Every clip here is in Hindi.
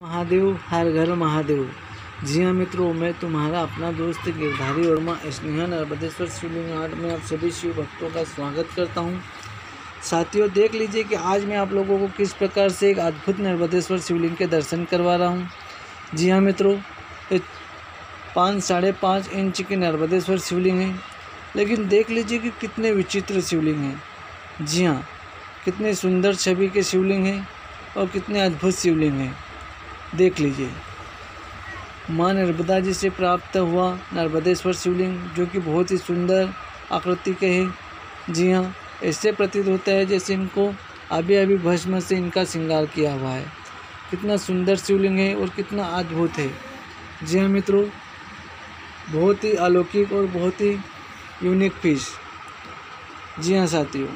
महादेव हर घर महादेव। जी हाँ मित्रों, मैं तुम्हारा अपना दोस्त गिरधारी वर्मा स्नेहा नर्मदेश्वर शिवलिंग घाट में आप सभी शिव भक्तों का स्वागत करता हूँ। साथियों, देख लीजिए कि आज मैं आप लोगों को किस प्रकार से एक अद्भुत नर्मदेश्वर शिवलिंग के दर्शन करवा रहा हूँ। जी हाँ मित्रों, ये 5-5.5 इंच की नर्मदेश्वर शिवलिंग है, लेकिन देख लीजिए कि कितने विचित्र शिवलिंग हैं। जी हाँ, कितने सुंदर छवि के शिवलिंग हैं और कितने अद्भुत शिवलिंग हैं। देख लीजिए, माँ नर्मदा जी से प्राप्त हुआ नर्मदेश्वर शिवलिंग, जो कि बहुत ही सुंदर आकृति के हैं। जी हाँ, ऐसे प्रतीत होता है जैसे इनको अभी भस्म से इनका श्रृंगार किया हुआ है। कितना सुंदर शिवलिंग है और कितना अद्भुत है। जी हाँ मित्रों, बहुत ही अलौकिक और बहुत ही यूनिक पीस। जी हाँ साथियों,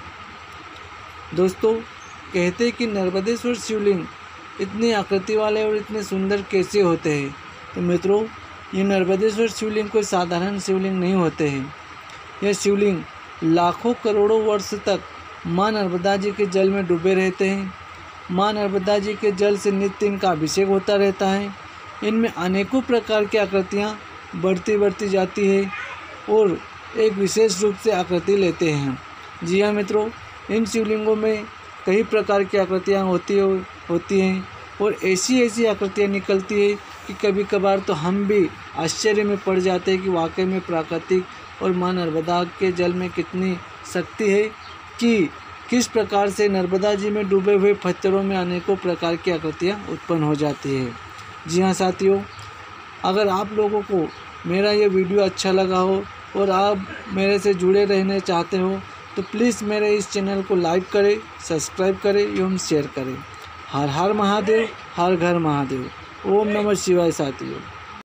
दोस्तों, कहते हैं कि नर्मदेश्वर शिवलिंग इतनी आकृति वाले और इतने सुंदर कैसे होते हैं। तो मित्रों, ये नर्मदेश्वर शिवलिंग कोई साधारण शिवलिंग नहीं होते हैं। यह शिवलिंग लाखों करोड़ों वर्ष तक माँ नर्मदा जी के जल में डूबे रहते हैं। माँ नर्मदा जी के जल से नित्य इनका अभिषेक होता रहता है। इनमें अनेकों प्रकार की आकृतियाँ बढ़ती जाती है और एक विशेष रूप से आकृति लेते हैं। जी हाँ मित्रों, इन शिवलिंगों में कई प्रकार की आकृतियाँ होती हैं और ऐसी आकृतियाँ निकलती है कि कभी कभार तो हम भी आश्चर्य में पड़ जाते हैं कि वाकई में प्राकृतिक और माँ नर्मदा के जल में कितनी शक्ति है कि किस प्रकार से नर्मदा जी में डूबे हुए पत्थरों में अनेकों प्रकार की आकृतियाँ उत्पन्न हो जाती है। जी हाँ साथियों, अगर आप लोगों को मेरा ये वीडियो अच्छा लगा हो और आप मेरे से जुड़े रहना चाहते हो तो प्लीज़ मेरे इस चैनल को लाइक करें, सब्सक्राइब करें एवं शेयर करें। हर हर महादेव, हर घर महादेव। ओम नमः शिवाय साथियों।